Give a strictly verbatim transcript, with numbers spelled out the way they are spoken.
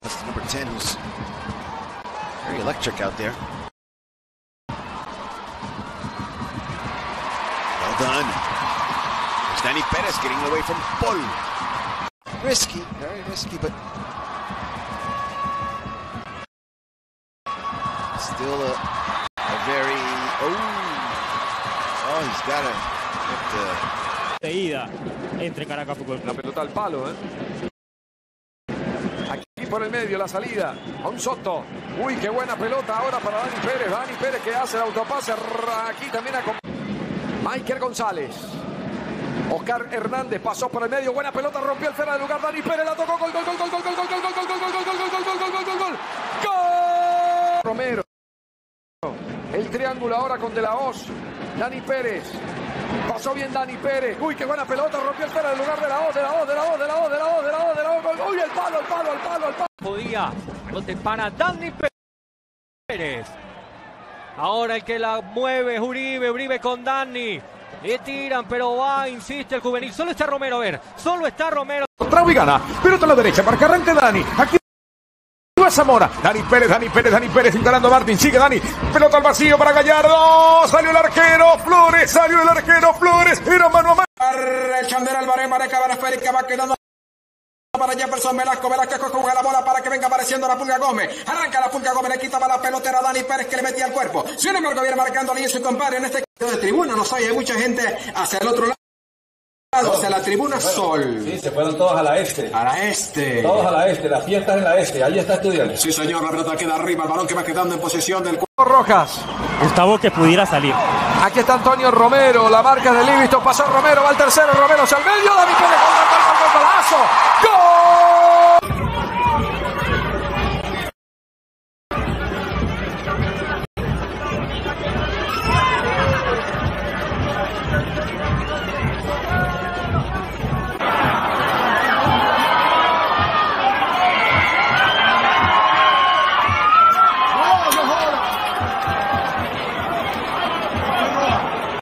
That's number ten, who's very electric out there. Well done. There's Dani Perez getting away from Paul. Risky, very risky, but still a, a very... Oh, oh, he's got to... De ida entre Caracas Fútbol Club. La pelota al palo, ¿eh? Aquí por el medio la salida. A un Soto. Uy, qué buena pelota ahora para Dani Pérez. Dani Pérez que hace el autopase. Aquí también a Michael González. Oscar Hernández pasó por el medio. Buena pelota, rompió el fuera de lugar. Dani Pérez la tocó. Gol, gol, gol, gol, gol, gol, gol, gol, gol, gol, gol, gol, gol, gol, gol, gol, gol, gol, gol. ¡Gol! Romero. El triángulo ahora con De La Hoz. Dani Pérez. Pasó bien Dani Pérez. Uy, qué buena pelota. Rompió el fuera del lugar de La Hoz, de La Hoz, de La Hoz, de La Hoz, de La Hoz, de La Hoz, de La Hoz. Uy, el palo, el palo, el palo, el palo. Podía, donde para Dani Pérez. Ahora el que la mueve es Uribe, Uribe con Dani. Le tiran, pero va, insiste el juvenil. Solo está Romero, a ver. Solo está Romero. Trau y gana. Pelota a la derecha, marca arranque Dani. Aquí va Zamora. Dani Pérez, Dani Pérez, Dani Pérez. Encarando a Martín. Sigue Dani. Pelota al vacío para Gallardo. Salió el arquero Flores. Salió el arquero Flores. Era mano a mano. El Chander Álvarez, Mareca, Esférica va quedando para Jefferson Velasco. Velasco juega la bola para que venga apareciendo la Pulga Gómez. Arranca la Pulga Gómez, le quitaba la pelotera a Dani Pérez que le metía al cuerpo. Sin embargo, viene marcando a su compadre en este de tribuna. No soy, hay mucha gente hacia el otro lado, hacia la tribuna Sol. Sí, se fueron todos a la este. A la este. Todos a la este, la fiesta es en la este. Allí está Estudiantes. Sí, señor, la pelota queda arriba. El balón que va quedando en posesión del Rojas. Gustavo que pudiera salir. Aquí está Antonio Romero. La marca de Livingston. Pasó Romero. Va al tercero. Romero hacia el medio. Dani Pérez. Gol, gol, gol, gol, golazo. ¡Gol!